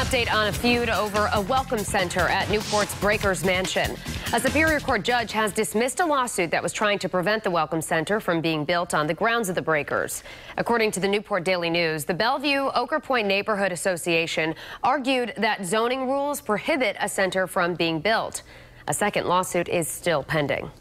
update on a feud over a welcome center at Newport's Breakers Mansion. A Superior Court judge has dismissed a lawsuit that was trying to prevent the welcome center from being built on the grounds of the Breakers. According to the Newport Daily News, the Bellevue Ocher Point Neighborhood Association argued that zoning rules prohibit a center from being built. A second lawsuit is still pending.